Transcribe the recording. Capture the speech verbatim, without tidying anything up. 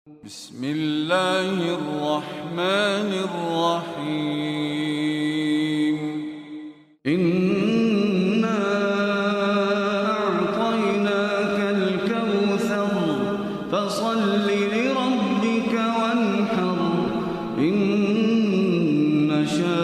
بسم الله الرحمن الرحيم. إنا أعطيناك الكوثر فصل لربك وانحر إن شانئك